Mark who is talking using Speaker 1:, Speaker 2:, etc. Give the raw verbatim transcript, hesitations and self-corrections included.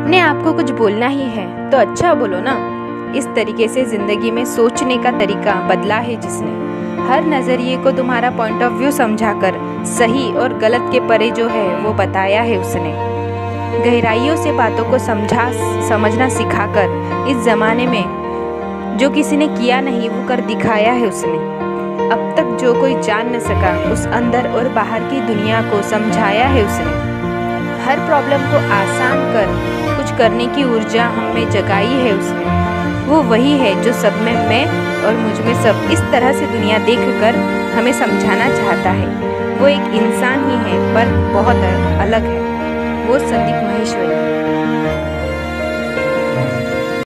Speaker 1: अपने आप को कुछ बोलना ही है तो अच्छा बोलो ना। इस तरीके से ज़िंदगी में सोचने का तरीका बदला है जिसने। हर नज़रिए को तुम्हारा पॉइंट ऑफ व्यू समझाकर सही और गलत के परे जो है वो बताया है उसने। गहराइयों से बातों को समझा समझना सिखाकर इस ज़माने में जो किसी ने किया नहीं वो कर दिखाया है उसने। अब तक जो कोई जान न सका उस अंदर और बाहर की दुनिया को समझाया है उसने। हर प्रॉब्लम को आसान कर कुछ करने की ऊर्जा हम में जगाई है उसने। वो वही है जो सब में मैं और मुझ में सब इस तरह से दुनिया देखकर हमें समझाना चाहता है। वो एक इंसान ही है पर बहुत अलग है। वो संदीप माहेश्वरी।